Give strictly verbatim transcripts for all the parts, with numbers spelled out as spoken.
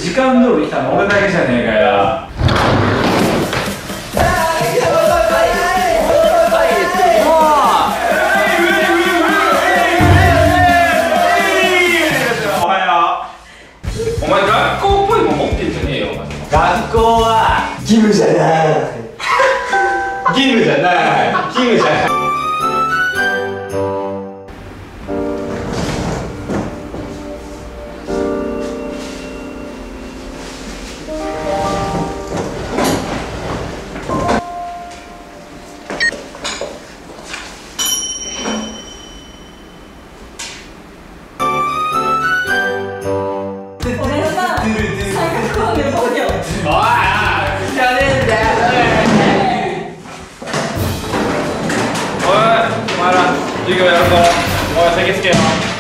時間通り来たの俺だけじゃねえかよ。お前学校っぽいもん持ってんじゃねえよ。 学校は義務じゃない義務じゃない義務じゃない。授業やるぞ。おい、席つけよ。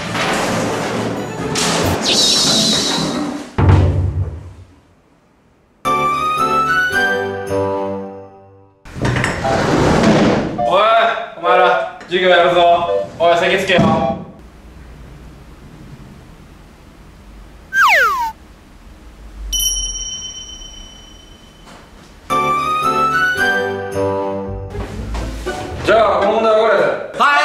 おい、お前ら授業やるぞ。おい、席つけよ。じゃあこの問題はこれ。はい。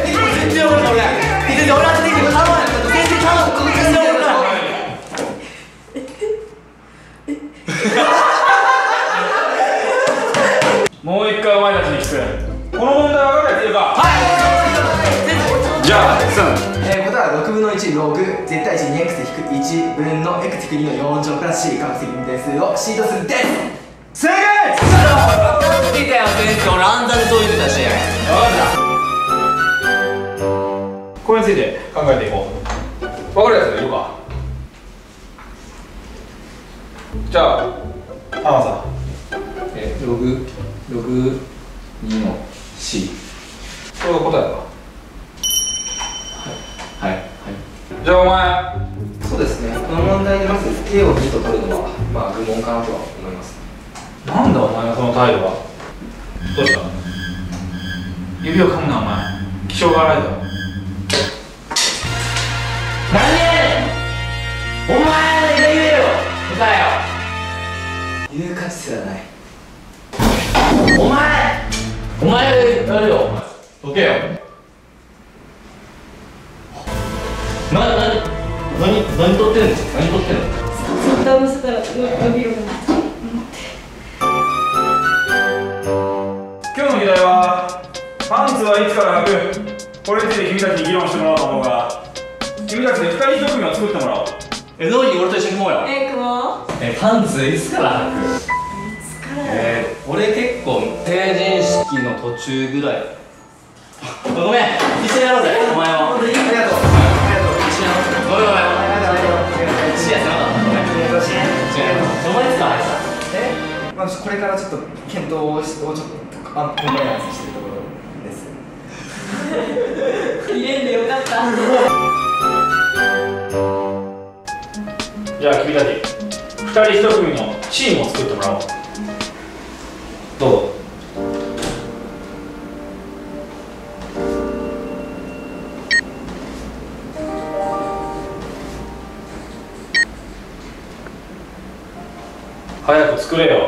もう一回お前たちに聞く。この問題は分かるやついるか。はい。じゃあすん、 えー、答えはろくぶんのいちログ絶対値に x 引くいち分の x 引くにのよん乗プラス c 各積分定数をシート数です。正解。聞いたよ先生、乱雑で解いてたし。 これについて考えていこう。分かるやついるか。じゃあ天野さん、 えー、ログログにの c。 これが答えだ。 はいはいはい。 じゃあお前。 そうですね、この問題でまず a をにと取るのはまあ愚問かなとは思います。 なんだお前のその態度は。どうした。指を噛むなお前。気性が荒いだろ。 何やねんお前が言えよ答えよ。言う価値すらない。お前お前やるよ。 どけよ。 な、な、何、何撮ってんの何撮ってんの。 ツイッター載せたら伸びるかなと思って。 今日の議題はパンツはいつから履く。これについて君たちに議論してもらおうと思うが、君たちでふたり一組を作ってもらおう。 え、どうに俺と一緒に行こうよ。 えー、雲え、パンツいつから履く。 いつからえー、俺結構成人式の途中ぐらい。ごめん、一緒にやろうぜ、お前も。ありがとう。ありがとう。一緒にやろうぜ。ごめんごめん。一緒にやってなかった。ごめん。違う。お前いつから履いた。え、まあ、これからちょっと検討をちょっとあ、コンプライアンスしてるところです。 入れんでよかった。 じゃあ君たちふたり一組のチームを作ってもらおう。どうぞ。早く作れよ。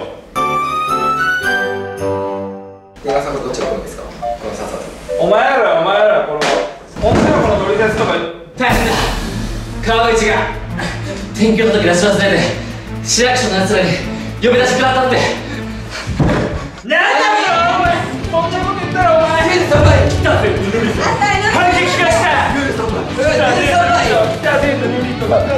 皆さんどっちが多いんですか。このささお前らお前らこの女の子の取説とか大変だ。川口が転居届出し忘れて市役所のやつらに呼び出し食らったって。なんだよお前、そんなこと言ったらお前ヘルソンバイ来たぜ。反撃しましたヘルソンバイ来たぜユニットが。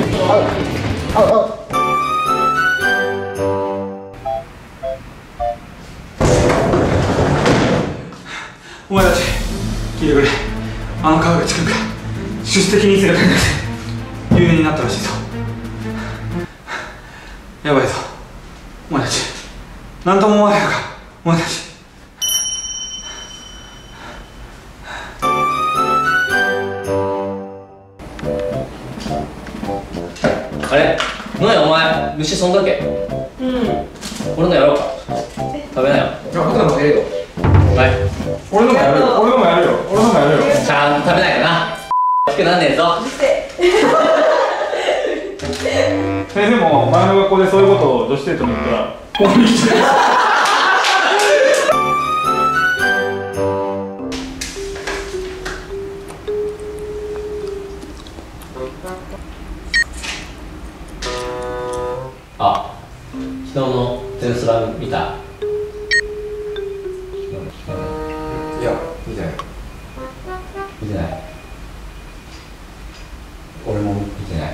お前たち聞いてくれ。あの川口君が出席人数が足りなくて有名になったらしいぞ。やばいぞお前たち。何とも思わないのかお前たち。 あれ、なんやお前虫そんだけ。 うん。 俺のやろうか。食べなよ。 僕のもええよ。 はい。 俺のもやるよ。俺のもやるよ。俺のもやるよ。 ちゃんと食べないかな。大きくなんねえぞ。 先先生も前の学校でそういうことを女子生徒に言ったらここに来てあ、昨日のテスラ見た？ いや見てない見てない。俺も見てない。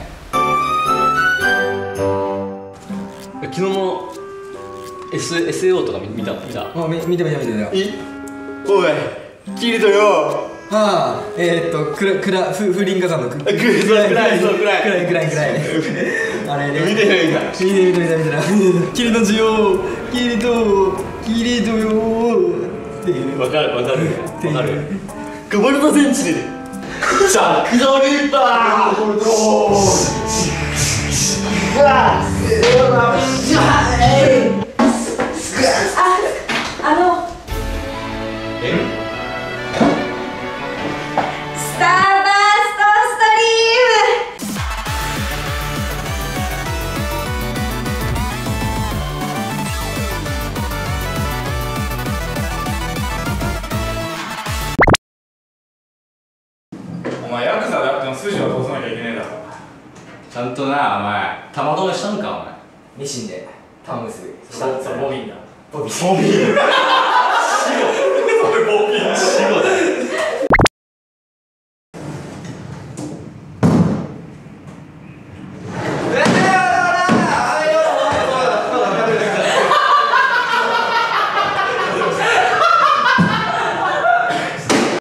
昨日の Sエスエーオー とか見見た見た。 あみ見て見て見てたよいおいキリトよ。 ああえー、っとくらくらふ風林火山のくくらいそうくらいくらいくらいくらいあれね見てないか。 見て見て見て見てキリトジよキリトキリトよっていうわかるわかるわかる。ガバルタ戦地で着上リッパー。 あのえ？ スターバーストストリーム。 お前ヤクザであっても筋を通さなきゃいけねえだろ。 ちゃんとなお前玉止めしたんかお前。 ミシンで玉結びそうそうボビンだ。 ボビーボビー